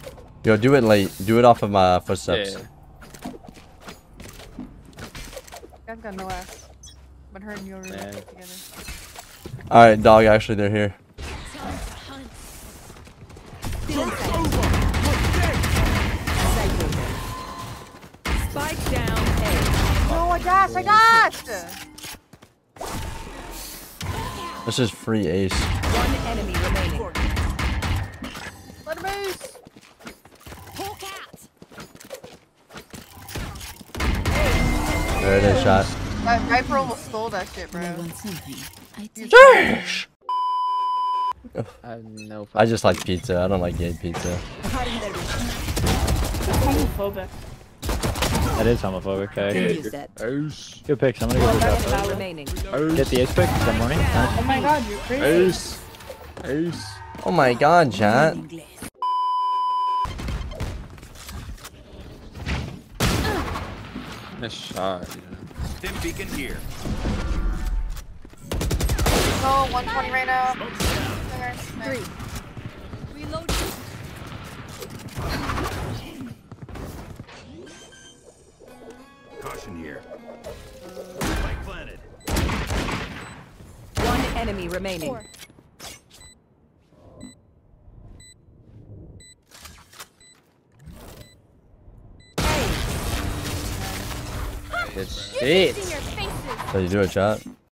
Yo, do it late. Do it off of my footsteps. Yeah. I've got no ass. But her and you are really Yeah. together. Alright, dog, actually, they're here. Spike down A. No, I dashed! This is free Ace. One enemy remaining. Let him boost! There it is, shot. That Viper almost stole that shit, bro. I have no. I just like pizza. I don't like gay pizza. Homophobic. That is homophobic, okay. Use that. Ace. Good picks. I'm gonna go One for that. enemy remaining. Get the ace pick. Good morning. Oh my god, you're crazy. Ace. Ace. Oh my god, chat. Nice shot. Stim beacon here. Oh, 120 right now. Three. Reload. Caution here. Spike planted. One enemy remaining. Good shit. So you do it, chat.